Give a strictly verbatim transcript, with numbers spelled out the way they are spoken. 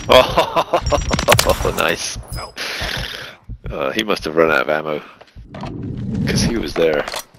Oh, nice. Uh, he must have run out of ammo. Because he was there.